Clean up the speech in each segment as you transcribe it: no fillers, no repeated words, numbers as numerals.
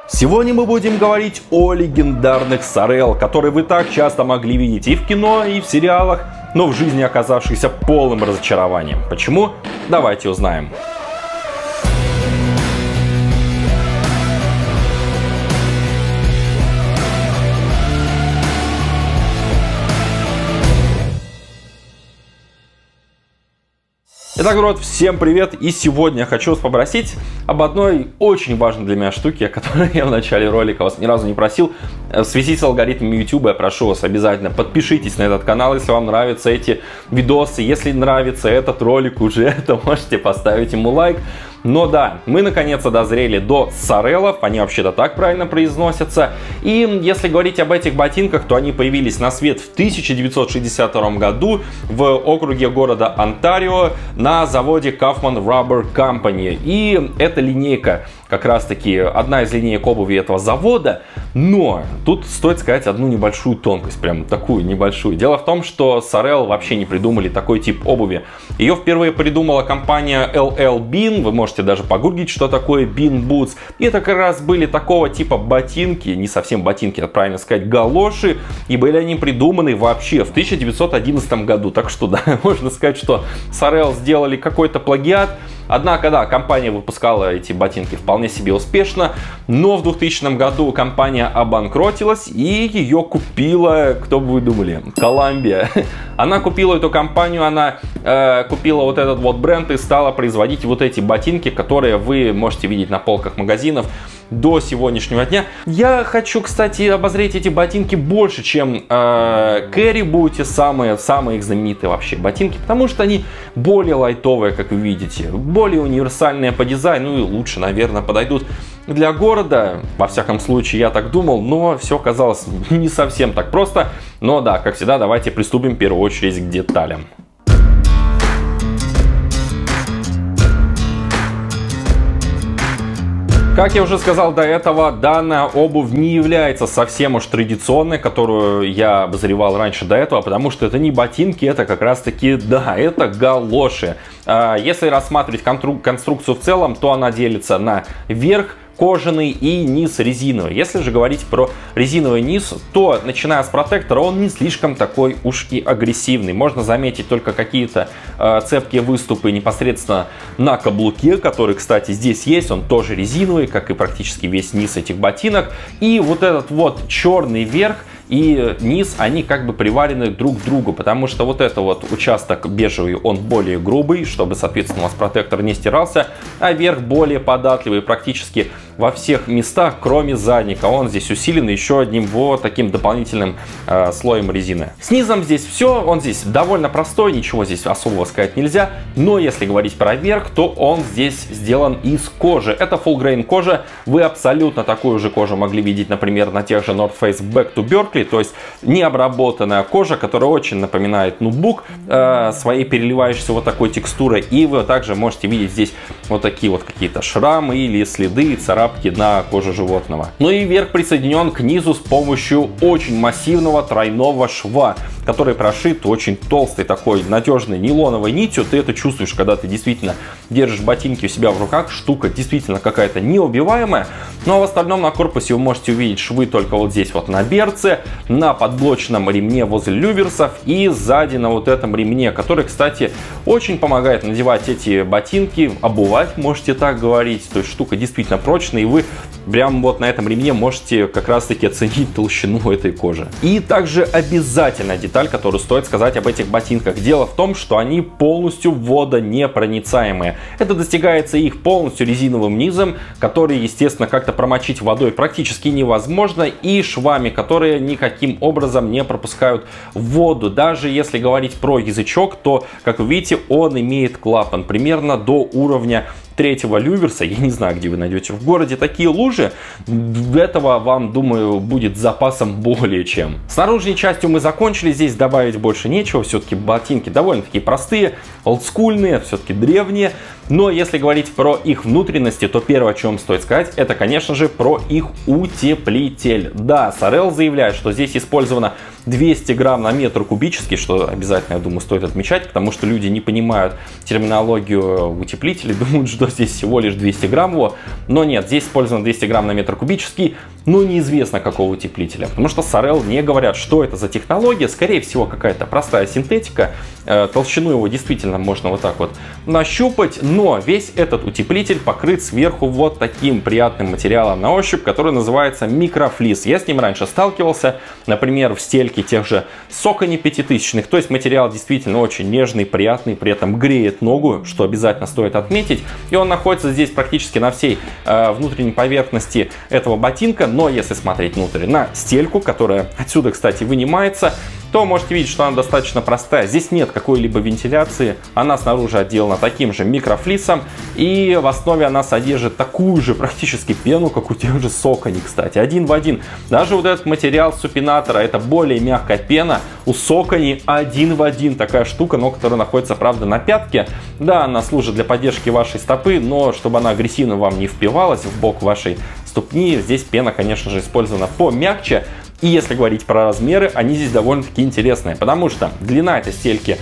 Сегодня мы будем говорить о легендарных Сорел, которые вы так часто могли видеть и в кино, и в сериалах, но в жизни оказавшихся полным разочарованием. Почему? Давайте узнаем. Итак, народ, всем привет! И сегодня я хочу вас попросить об одной очень важной для меня штуке, о которой я в начале ролика вас ни разу не просил. В связи с алгоритмами YouTube я прошу вас обязательно подпишитесь на этот канал, если вам нравятся эти видосы. Если нравится этот ролик уже, то можете поставить ему лайк. Но да, мы наконец-то дозрели до Сорелов, они вообще-то так правильно произносятся. И если говорить об этих ботинках, то они появились на свет в 1962 году в округе города Онтарио на заводе Kaufman Rubber Company. И эта линейка как раз-таки одна из линеек обуви этого завода. Но тут стоит сказать одну небольшую тонкость, прям такую небольшую. Дело в том, что Сорел вообще не придумали такой тип обуви. Ее впервые придумала компания LL Bean. Вы можете даже погуглить, что такое Bean Boots. И это как раз были такого типа ботинки, не совсем ботинки, а правильно сказать галоши. И были они придуманы вообще в 1911 году. Так что да, можно сказать, что Сорел сделали какой-то плагиат. Однако, да, компания выпускала эти ботинки вполне себе успешно, но в 2000 году компания обанкротилась и ее купила, кто бы вы думали, Columbia. Она купила эту компанию, она купила вот этот вот бренд и стала производить вот эти ботинки, которые вы можете видеть на полках магазинов до сегодняшнего дня. Я хочу, кстати, обозреть эти ботинки больше, чем Caribou, те самые их знаменитые вообще ботинки, потому что они более лайтовые, как вы видите, более универсальные по дизайну и лучше, наверное, подойдут для города. Во всяком случае, я так думал, но все оказалось не совсем так просто. Но да, как всегда, давайте приступим в первую очередь к деталям. Как я уже сказал до этого, данная обувь не является совсем уж традиционной, которую я обозревал раньше до этого, потому что это не ботинки, это как раз таки, да, это галоши. Если рассматривать конструкцию в целом, то она делится на верх кожаный и низ резиновый. Если же говорить про резиновый низ, то начиная с протектора он не слишком такой уж и агрессивный. Можно заметить только какие-то цепкие выступы непосредственно на каблуке, который, кстати, здесь есть. Он тоже резиновый, как и практически весь низ этих ботинок. И вот этот вот черный верх и низ, они как бы приварены друг к другу, потому что вот этот вот участок бежевый, он более грубый, чтобы, соответственно, у вас протектор не стирался, а верх более податливый практически во всех местах, кроме задника. Он здесь усилен еще одним вот таким дополнительным слоем резины. С низом здесь все, он здесь довольно простой, ничего здесь особого сказать нельзя, но если говорить про верх, то он здесь сделан из кожи. Это full grain кожа, вы абсолютно такую же кожу могли видеть, например, на тех же North Face Back to Berkeley, то есть необработанная кожа, которая очень напоминает ноутбук своей переливающейся вот такой текстурой. И вы также можете видеть здесь вот такие вот какие-то шрамы или следы, царапки на коже животного. Ну и верх присоединен к низу с помощью очень массивного тройного шва, который прошит очень толстой такой надежной нейлоновой нитью. Ты это чувствуешь, когда ты действительно держишь ботинки у себя в руках. Штука действительно какая-то неубиваемая. Ну а в остальном на корпусе вы можете увидеть швы только вот здесь вот на берце, на подблочном ремне возле люверсов и сзади на вот этом ремне, который, кстати, очень помогает надевать эти ботинки, обувать, можете так говорить. То есть штука действительно прочная, и вы прямо вот на этом ремне можете как раз таки оценить толщину этой кожи. И также обязательная деталь, которую стоит сказать об этих ботинках. Дело в том, что они полностью водонепроницаемые. Это достигается их полностью резиновым низом, который, естественно, как-то промочить водой практически невозможно, и швами, которые никаким образом не пропускают воду. Даже если говорить про язычок, то, как вы видите, он имеет клапан примерно до уровня третьего люверса. Я не знаю, где вы найдете в городе такие лужи. Этого вам, думаю, будет с запасом более чем. С наружной частью мы закончили. Здесь добавить больше нечего. Все-таки ботинки довольно-таки простые, олдскульные, все-таки древние. Но если говорить про их внутренности, то первое, о чем стоит сказать, это, конечно же, про их утеплитель. Да, Сорел заявляет, что здесь использована 200 грамм на метр кубический, что обязательно, я думаю, стоит отмечать, потому что люди не понимают терминологию утеплителей, думают, что здесь всего лишь 200 грамм его, но нет, здесь использовано 200 грамм на метр кубический, но неизвестно какого утеплителя, потому что Sorel не говорят, что это за технология, скорее всего какая-то простая синтетика, толщину его действительно можно вот так вот нащупать, но весь этот утеплитель покрыт сверху вот таким приятным материалом на ощупь, который называется микрофлис. Я с ним раньше сталкивался, например, в стельке тех же Socony 5000, то есть материал действительно очень нежный, приятный, при этом греет ногу, что обязательно стоит отметить, и он находится здесь практически на всей внутренней поверхности этого ботинка, но если смотреть внутрь на стельку, которая отсюда, кстати, вынимается, то можете видеть, что она достаточно простая. Здесь нет какой-либо вентиляции, она снаружи отделана таким же микрофлисом, и в основе она содержит такую же практически пену, как у тех же Socony, кстати, один в один. Даже вот этот материал супинатора, это более мягкая пена, у Socony один в один такая штука, но которая находится, правда, на пятке. Да, она служит для поддержки вашей стопы, но чтобы она агрессивно вам не впивалась в бок вашей ступни, здесь пена, конечно же, использована помягче. И если говорить про размеры, они здесь довольно-таки интересные, потому что длина этой стельки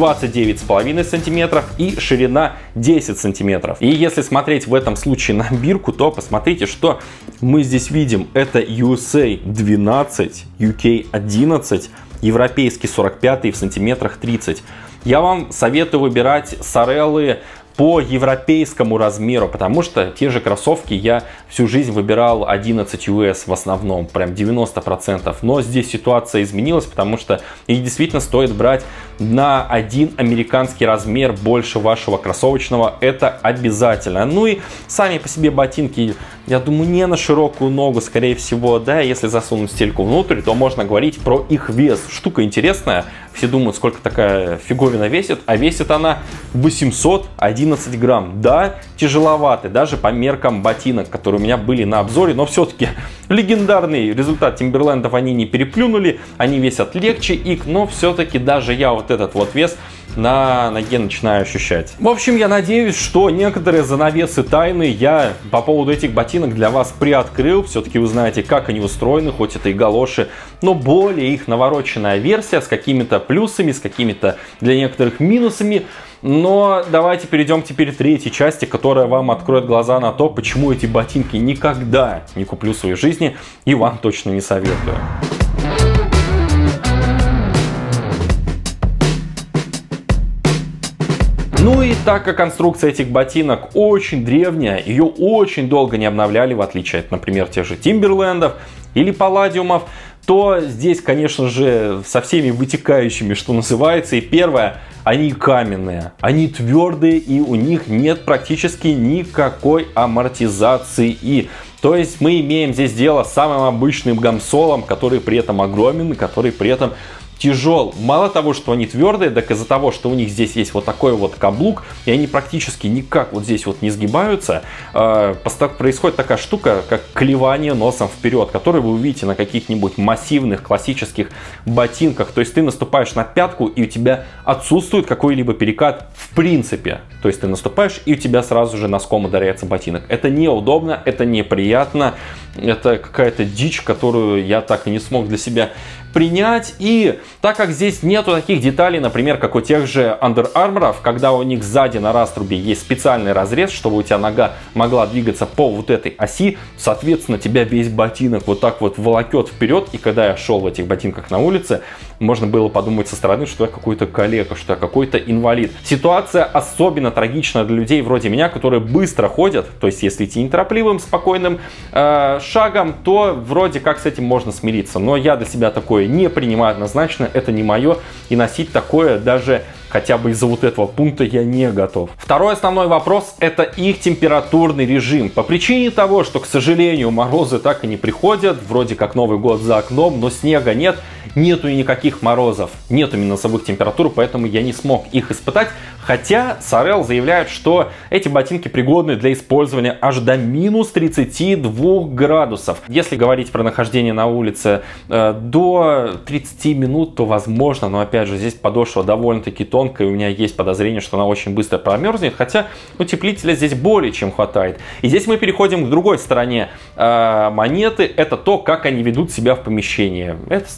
29,5 сантиметров и ширина 10 сантиметров. И если смотреть в этом случае на бирку, то посмотрите, что мы здесь видим. Это USA 12, UK 11, европейский 45 в сантиметрах 30. Я вам советую выбирать Sorel по европейскому размеру, потому что те же кроссовки я всю жизнь выбирал 11 US в основном, прям 90%, но здесь ситуация изменилась, потому что их действительно стоит брать на один американский размер больше вашего кроссовочного, это обязательно. Ну и сами по себе ботинки, я думаю, не на широкую ногу, скорее всего, да, если засунуть стельку внутрь, то можно говорить про их вес. Штука интересная, все думают, сколько такая фиговина весит, а весит она 811 грамм. Да, тяжеловатый, даже по меркам ботинок, которые у меня были на обзоре, но все-таки легендарный результат Timberland'ов они не переплюнули, они весят легче их, но все-таки даже я вот этот вот вес на ноге начинаю ощущать. В общем, я надеюсь, что некоторые занавесы тайны я по поводу этих ботинок для вас приоткрыл. Все-таки вы знаете, как они устроены, хоть это и галоши, но более их навороченная версия с какими-то плюсами, с какими-то для некоторых минусами. Но давайте перейдем теперь к третьей части, которая вам откроет глаза на то, почему эти ботинки никогда не куплю в своей жизни и вам точно не советую. Ну и так как конструкция этих ботинок очень древняя, ее очень долго не обновляли, в отличие от, например, тех же Timberland'ов или Palladium'ов, то здесь, конечно же, со всеми вытекающими, что называется. И первое, они каменные, они твердые, и у них нет практически никакой амортизации. То есть мы имеем здесь дело с самым обычным гамсолом, который при этом огромен, и который при этом тяжел. Мало того, что они твердые, так из-за того, что у них здесь есть вот такой вот каблук, и они практически никак вот здесь вот не сгибаются, происходит такая штука, как клевание носом вперед, который вы увидите на каких-нибудь массивных классических ботинках. То есть ты наступаешь на пятку, и у тебя отсутствует какой-либо перекат в принципе. То есть ты наступаешь, и у тебя сразу же носком ударяется ботинок. Это неудобно, это неприятно, это какая-то дичь, которую я так и не смог для себя принять. И так как здесь нету таких деталей, например, как у тех же Under Armour, когда у них сзади на раструбе есть специальный разрез, чтобы у тебя нога могла двигаться по вот этой оси, соответственно, тебя весь ботинок вот так вот волокет вперед. И когда я шел в этих ботинках на улице, можно было подумать со стороны, что я какой-то калека, что я какой-то инвалид. Ситуация особенно трагична для людей вроде меня, которые быстро ходят. То есть если идти неторопливым, спокойным шагом, то вроде как с этим можно смириться. Но я для себя такое не принимаю однозначно, это не мое, и носить такое даже хотя бы из-за вот этого пункта я не готов. Второй основной вопрос — это их температурный режим. По причине того, что, к сожалению, морозы так и не приходят, вроде как Новый год за окном, но снега нет, нету и никаких морозов, нету минусовых температур, поэтому я не смог их испытать. Хотя Sorel заявляет, что эти ботинки пригодны для использования аж до минус 32 градусов. Если говорить про нахождение на улице до 30 минут, то возможно, но опять же здесь подошва довольно-таки тонкая, у меня есть подозрение, что она очень быстро промерзнет, хотя утеплителя здесь более чем хватает. И здесь мы переходим к другой стороне монеты, это то, как они ведут себя в помещении. Это стало для меня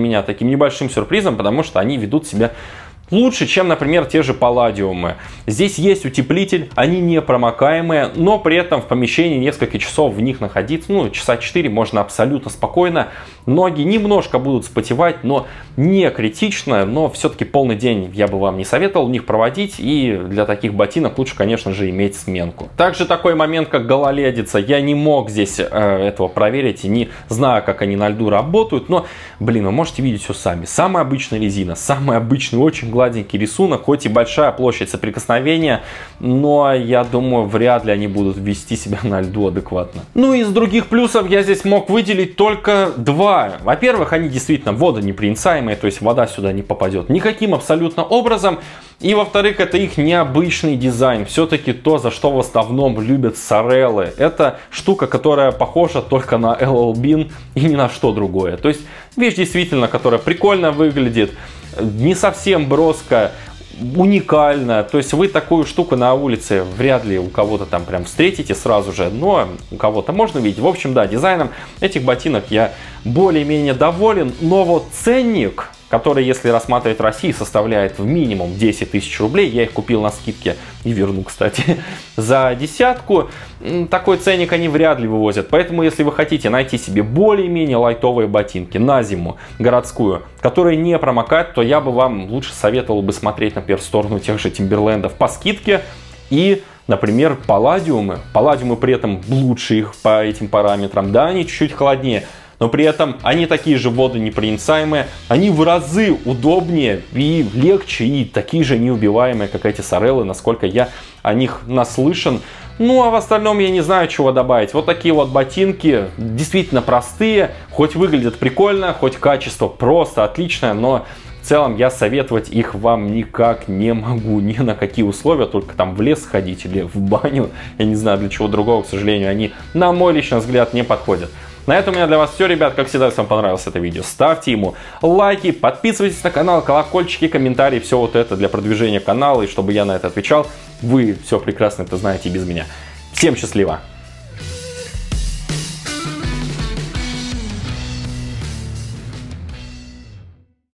меня таким небольшим сюрпризом, потому что они ведут себя лучше, чем, например, те же палладиумы. Здесь есть утеплитель, они не промокаемые, но при этом в помещении несколько часов в них находиться, ну, часа 4 можно абсолютно спокойно. Ноги немножко будут вспотевать, но не критично, но все-таки полный день я бы вам не советовал в них проводить, и для таких ботинок лучше, конечно же, иметь сменку. Также такой момент, как гололедица, я не мог здесь этого проверить и не знаю, как они на льду работают, но, блин, вы можете видеть все сами. Самая обычная резина, самый обычный, очень гладенький рисунок, хоть и большая площадь соприкосновения, но я думаю, вряд ли они будут вести себя на льду адекватно. Ну, из других плюсов я здесь мог выделить только два. Во-первых, они действительно водонепроницаемые, то есть вода сюда не попадет никаким абсолютно образом. И во-вторых, это их необычный дизайн. Все-таки то, за что в основном любят Sorel. Это штука, которая похожа только на LL Bean и ни на что другое. То есть вещь действительно, которая прикольно выглядит, не совсем броская, уникально. То есть вы такую штуку на улице вряд ли у кого-то там прям встретите сразу же, но у кого-то можно видеть. В общем, да, дизайном этих ботинок я более-менее доволен, но вот ценник, который, если рассматривать в России, составляет в минимум 10 тысяч рублей. Я их купил на скидке и верну, кстати, за десятку. Такой ценник они вряд ли вывозят. Поэтому, если вы хотите найти себе более-менее лайтовые ботинки на зиму городскую, которые не промокают, то я бы вам лучше советовал бы смотреть, например, в сторону тех же Timberland'ов по скидке и, например, палладиумы. Палладиумы при этом лучше их по этим параметрам. Да, они чуть-чуть холоднее, но при этом они такие же водонепроницаемые, они в разы удобнее и легче, и такие же неубиваемые, как эти Sorel, насколько я о них наслышан. Ну, а в остальном я не знаю, чего добавить. Вот такие вот ботинки, действительно простые, хоть выглядят прикольно, хоть качество просто отличное, но в целом я советовать их вам никак не могу, ни на какие условия, только там в лес ходить или в баню. Я не знаю, для чего другого, к сожалению, они, на мой личный взгляд, не подходят. На этом у меня для вас все, ребят. Как всегда, если вам понравилось это видео, ставьте ему лайки, подписывайтесь на канал, колокольчики, комментарии, все вот это для продвижения канала, и чтобы я на это отвечал. Вы все прекрасно это знаете без меня. Всем счастливо!